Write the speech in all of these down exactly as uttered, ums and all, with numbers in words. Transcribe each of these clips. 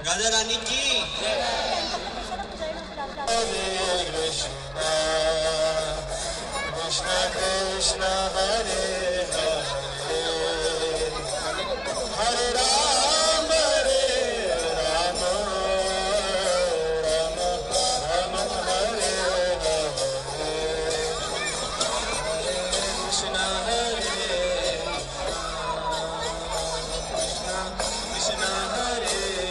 राधा रानी की Hare Krishna, Krishna Krishna Hare Hare, Hare Ram, Hare Ram, Ram Ram Hare Hare, Hare Krishna, Hare Krishna, Krishna Hare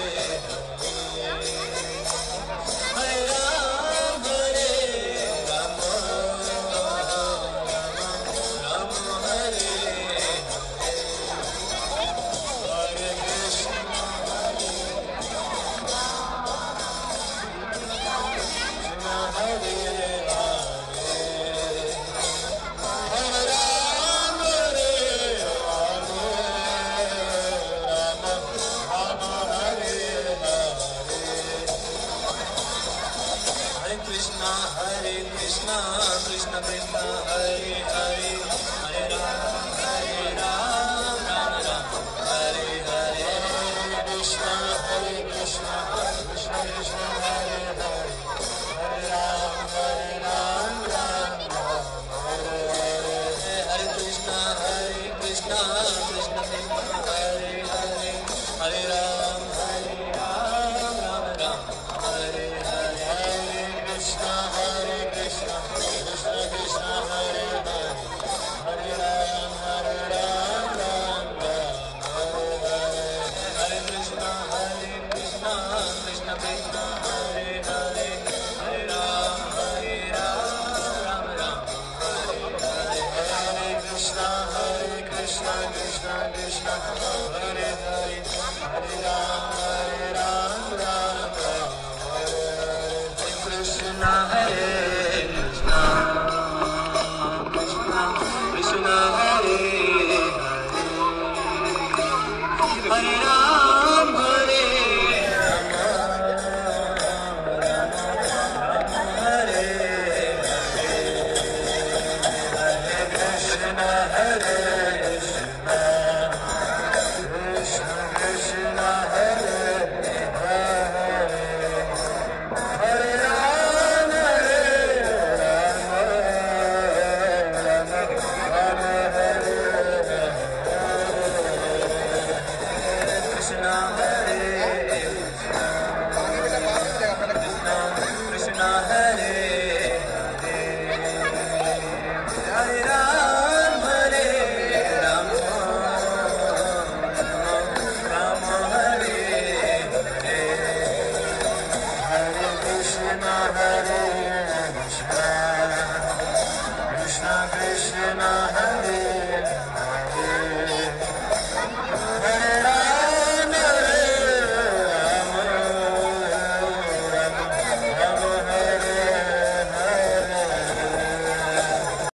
Krishna, Hare Krishna, Krishna Krishna, Hare Hare, Hare Ram, Hare Ram, Ram Ram, Hare Hare. Krishna, Hare Krishna, Krishna Krishna, Hare Hare, Hare Ram, Hare Ram, Ram Ram, Hare Hare. Hare Krishna, Hare Krishna, Krishna Krishna, Hare Hare, Hare Ram, Hare Ram, Ram Ram, Hare Hare. Krishna, Hare Krishna, Krishna Krishna, Hare Hare, Hare Ram, Hare Ram, Ram Ram, Hare Hare. Hare Krishna, Hare Krishna, Krishna Krishna, Hare Hare, Hare Ram, Hare Ram, Ram Ram, Hare Hare. Hare Krishna, Hare Krishna, Krishna Krishna, Hare Hare, Hare Ram, Hare Ram, Ram Ram, Hare Hare. Krishna, Hare Krishna, Krishna Krishna, Hare Hare, Hare Ram, Hare Ram, Ram Ram, Hare Hare. Hare Krishna, Hare Krishna, Krishna Krishna, Hare Hare, Hare Ram, Hare Ram, Ram Ram, Hare Hare. Krishna, Hare